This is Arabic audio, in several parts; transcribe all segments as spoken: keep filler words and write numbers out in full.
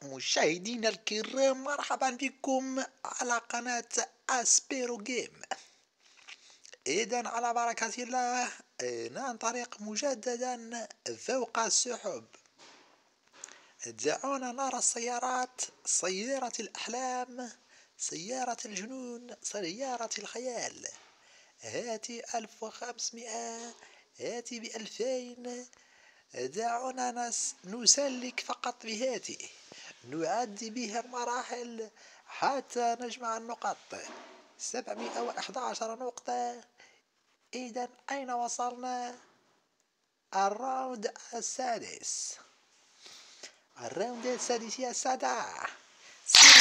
مشاهدينا الكرام، مرحبا بكم على قناة أسبيرو جيم. إذا على بركة الله آه، ننطلق مجددا فوق السحب. دعونا نرى السيارات، سيارة الأحلام، سيارة الجنون، سيارة الخيال. هاتي ألف وخمسمائة، هاتي بألفين. دعونا نس نسلك فقط بهاته، نعدي بها المراحل حتى نجمع النقط. سبعمائة وأحد عشر نقطة. إذا أين وصلنا؟ الراوند السادس. الراوند السادس يا سادة. سيري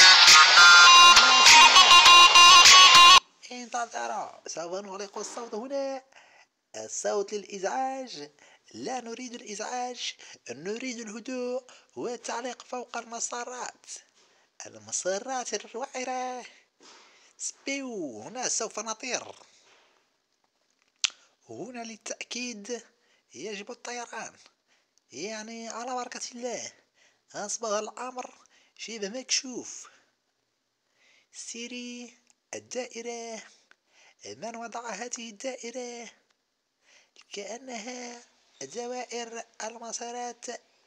سيري. انتظروا، سوف نغلق الصوت هنا. الصوت للإزعاج، لا نريد الإزعاج، نريد الهدوء والتعليق فوق المسارات. المسارات الوعرة. سبيو، هنا سوف نطير. هنا للتأكيد يجب الطيران، يعني على بركة الله أصبح الأمر شبه مكشوف. سيري الدائرة. من وضع هذه الدائرة؟ كأنها دوائر المسارات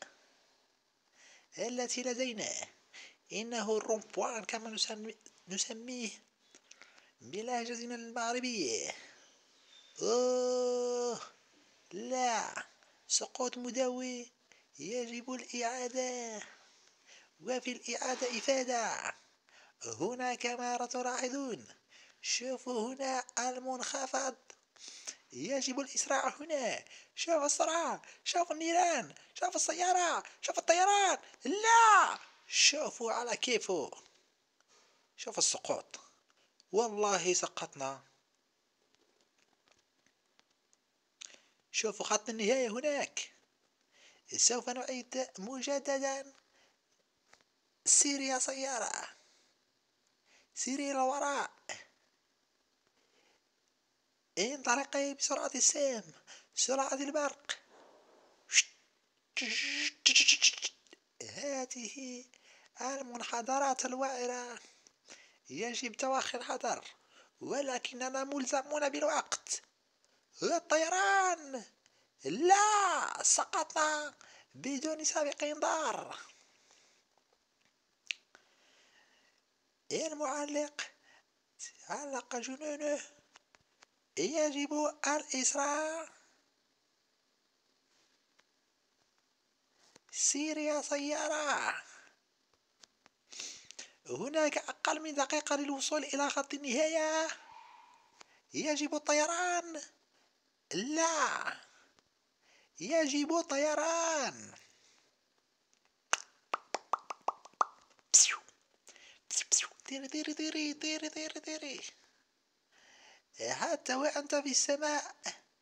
التي لدينا. إنه الرومبوان كما نسميه بلهجتنا المغربية. أوه لا، سقوط مدوي، يجب الإعادة، وفي الإعادة إفادة. هنا كما تلاحظون، شوفوا هنا المنخفض، يجب الإسراع هنا. شوف السرعة، شوف النيران، شوف السيارة، شوف الطيران. لا، شوفوا على كيفه. شوف السقوط، والله سقطنا. شوفوا خط النهاية هناك. سوف نعيد مجددا. سيري يا سيارة، سيري إلى الوراء، انطلقي بسرعة السهم، سرعة البرق. هذه المنحدرات الوعرة، يجب توخي الحذر، ولكننا ملزمون بالوقت. الطيران، لا، سقطنا بدون سابق انذار. المعلق علق جنونه، يجب الإسراع. سيري يا سيارة، هناك أقل من دقيقة للوصول إلى خط النهاية. يجب الطيران، لا، يجب الطيران. طيري طيري طيري طيري طيري طيري حتى وأنت في السماء.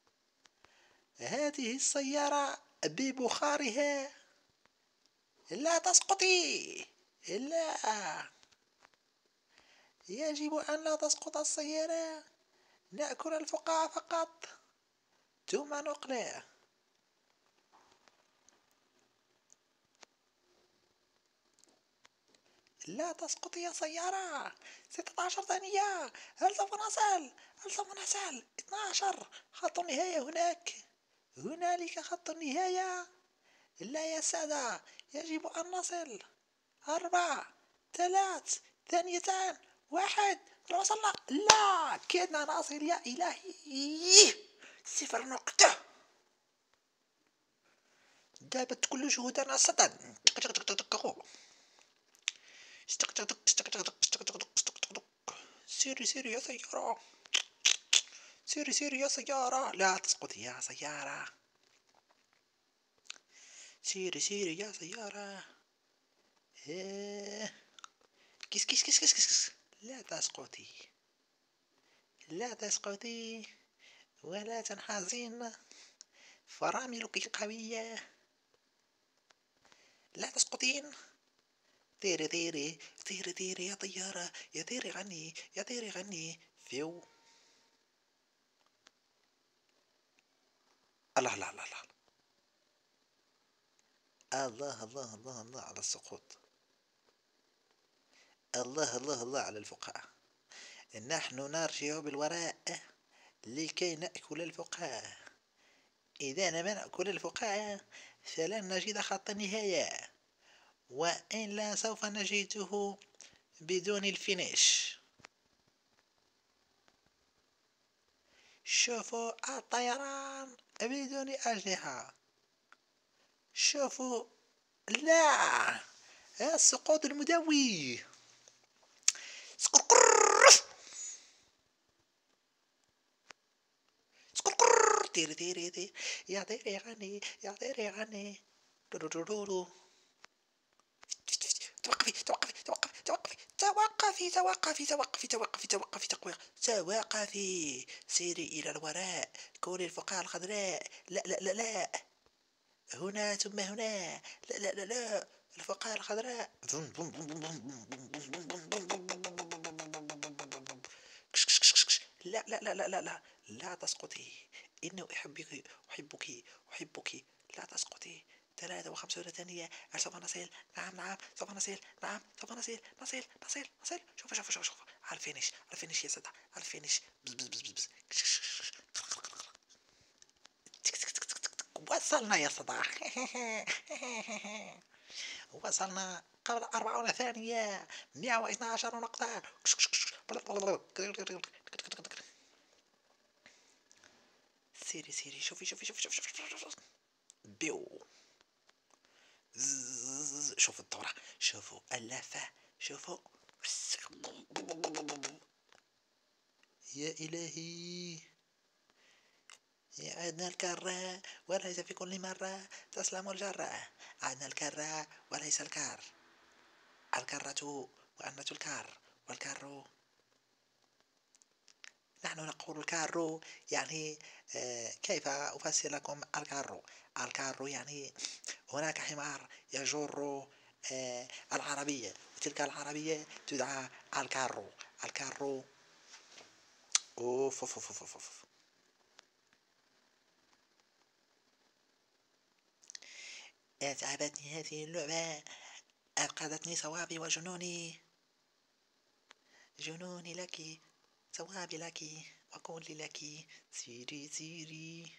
هذه السيارة ببخارها، لا تسقطي، لا، يجب أن لا تسقط السيارة. نأكل الفقاعة فقط ثم نقلع. لا تسقطي يا سيارة. ستة عشر ثانية. هل سوف نصل؟ هل سوف نصل؟ اثنا عشر. خط النهاية هناك، هنالك خط النهاية. لا يا سادة، يجب أن نصل. أربعة، ثلاث، ثانيتان، واحد. وصلنا. لا، كدنا نصل يا إلهي. صفر نقطة. دابت كل شهودنا سدًا. سيري سيري يا سيارة، سيري سيري يا سيارة، لا تسقطي يا سيارة. سيري سيري يا سيارة. كيس كيس كيس كيس كيس. لا تسقطي، لا تسقطي ولا تنحازين، فراملك قوية. لا تسقطين. طيري طيري طيري طيري يا طيارة، يا طيري عني، يا طيري عني. فيو. الله الله الله الله الله الله الله الله على السقوط. الله الله الله على الفقهاء. نحن نرجع بالوراء لكي نأكل الفقهاء. إذا لم نأكل الفقهاء فلن نجد خط النهاية، وإلا سوف نجده بدون الفينيش. شوفوا الطيران بدون أجنحة. شوفوا، لا، السقوط المدوي. تيري تيري تيري يا تيري غني يا تيري غني. توقفي توقفي توقفي توقفي توقفي توقفي توقفي توقفي توقفي توقفي. سيري إلى الوراء، كوني الفقاعة الخضراء. لا لا لا لا، هنا ثم هنا. لا لا لا لا، الفقاعة الخضراء. لا لا لا لا لا لا، لا تسقطي. إنه أحبك أحبك أحبك. لا تسقطي. ثلاثة وخمسون ثانية. هل سوف نصل؟ نعم نعم سوف نصل. نعم سوف نصل نصل نصل نصل. شوف شوف شوف شوف على الفينيش، على الفينيش يا سادة، على الفينيش. بز بز بز بز. وصلنا يا صداع. وصلنا قبل أربعون ثانية. مئة واثنى عشر نقطة. سيري سيري، شوفي شوفي شوفي شوفي شوفي. بيو. شوفوا الدورة، شوفوا اللفة، شوفوا. يا إلهي، عدنا الكرة وليس في كل مرة تسلم الجرة. عدنا الكرة وليس الكار. الكرة وأنة الكار، والكار نحن نقول الكارو يعني آه كيف أفسر لكم الكارو؟ الكارو يعني هناك حمار يجر آه العربية، وتلك العربية تدعى الكارو. الكارو. أوف أوف أوف أوف أوف. أتعبتني هذه اللعبة، أفقدتني صوابي وجنوني. جنوني لك، صوابي لك، وكلي لك. سيري سيري.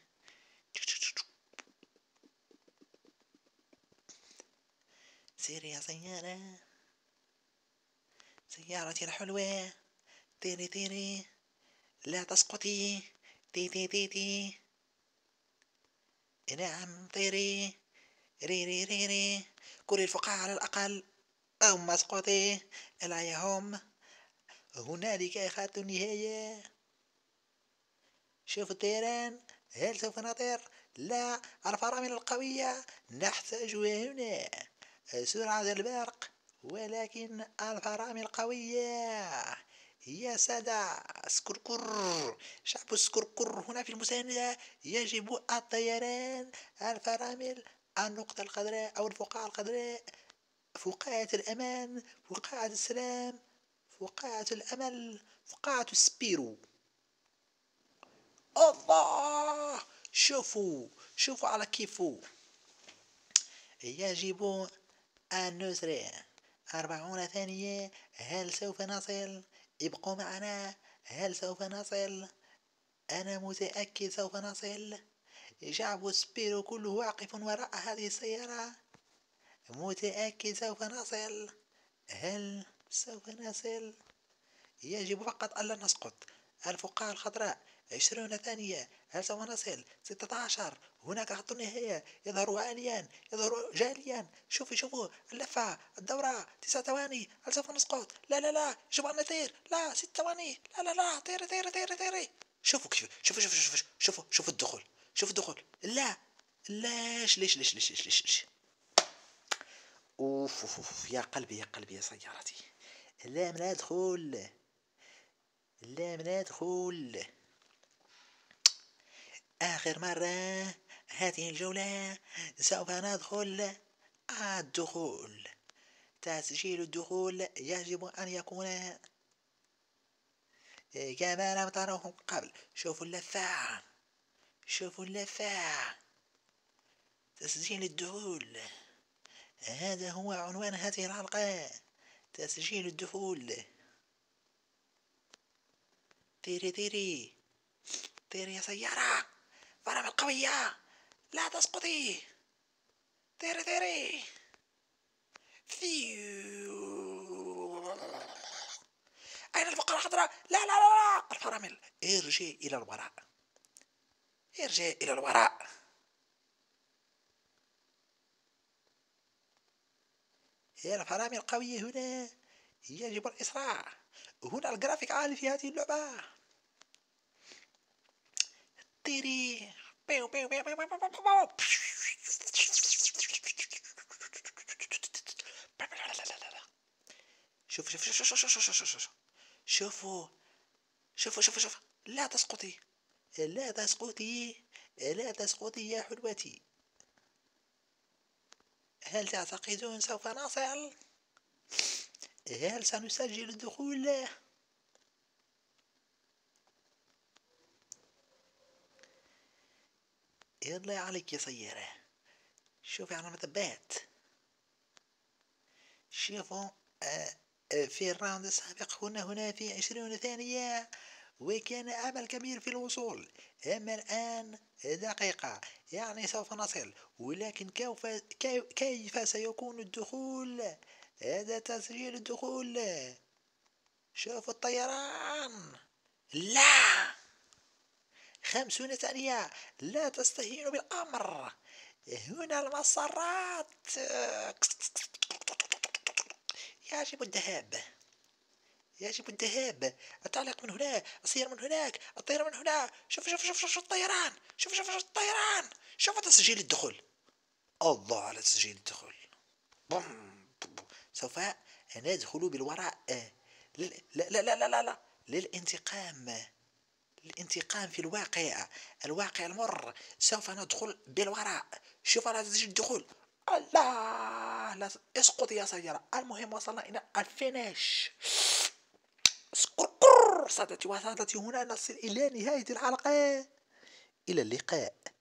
سيري يا سيارة، سيارتي الحلوة. تيري تيري، لا تسقطي. تي تي تي تي. نعم طيري. ري ري ري ري. كل الفقاعة على الأقل، أو مسقطي. لا يهم، هنالك خط النهاية. شوف الطيران، هل سوف نطير؟ لا، الفرامل القوية نحتاجها هنا. سرعة البرق، ولكن الفرامل قوية. يا سادة، سكركر، شعب السكركر هنا في المساندة. يجب الطيران. الفرامل، النقطة الخضراء أو الفقاعة الخضراء، فقاعة الأمان، فقاعة السلام، فقاعة الأمل، فقاعة السبيرو. الله، شوفوا شوفوا على كيفو. يجب أن نسرع. أربعون ثانية. هل سوف نصل؟ ابقوا معنا. هل سوف نصل؟ أنا متأكد سوف نصل. شعب سبيرو كله واقف وراء هذه السيارة. متأكد سوف نصل. هل سوف نصل؟ يجب فقط ألا نسقط. الفقاعة الخضراء، عشرون ثانية. هل سوف نصل؟ ستة عشر. هناك خط النهاية يظهر عاليا، يظهر جاليا. شوفوا شوفوا اللفة، الدورة. تسع ثواني. هل سوف نسقط؟ لا لا لا، يجب أن نطير. لا، ست ثواني. لا لا لا، طيري طيري طيري طيري. شوفوا كيف، شوفوا شوفوا شوفوا شوفوا شوفوا الدخول، شوفوا الدخول. لا، ليش ليش ليش ليش ليش ليش, ليش. أوف, أوف, أوف يا قلبي يا قلبي يا سيارتي. لا من أدخل، لا من أدخل. آخر مرة هذه الجولة سوف ندخل. الدخول، تسجيل الدخول يجب أن يكون كما لم تروه قبل. شوفوا اللفة، شوفوا اللفة. تسجيل الدخول، هذا هو عنوان هذه الحلقة. تسجيل الدخول. طيري طيري طيري يا سيارة، فرامل قوية، لا تسقطي. طيري طيري. أين الفقرة الخضراء؟ لا لا لا لا، الفرامل. ارجع إلى الوراء، ارجع إلى الوراء. هي الفرامل القوية هنا، يجب الإسراع. هنا الجرافيك عالي في هذه اللعبة. طيري. بيو بيو بيو بيو بيو بيو بيو. شوف شوف شوف شوف شوف شوف شوف شوفوا شوفوا شوفوا شوفوا. لا تسقطي، لا تسقطي، لا تسقطي يا حلوتي. هل تعتقدون سوف نصل؟ هل سنسجل الدخول؟ يلا عليك يا سيارة، شوفي على متبات. شوفوا آه آه في الراوند السابق هنا هنا في عشرين ثانية، وكان أمل كبير في الوصول. أما الآن دقيقة، يعني سوف نصل، ولكن كيف كيف سيكون الدخول؟ هذا تسجيل الدخول. شوفوا الطيران. لا، خمسون ثانية، لا تستهينوا بالأمر. هنا المسارات، يجب الذهاب، يجب الذهاب. التعليق من هنا، السير من هناك، الطيران من هنا. شوف شوف شوف شوف الطيران، شوف شوف شوف الطيران. شوف تسجيل الدخول. الله على تسجيل الدخول. بوم. سوف ندخل بالوراء. لا لا لا لا لا, لا. للانتقام، الانتقام في الواقع، الواقع المر. سوف ندخل بالوراء. شوف على تسجيل الدخول. الله، لا اسقط يا سيارة. المهم وصلنا إلى الفينيش. سقرقر. سادتي وسادتي، هنا نصل إلى نهاية الحلقة. إلى اللقاء.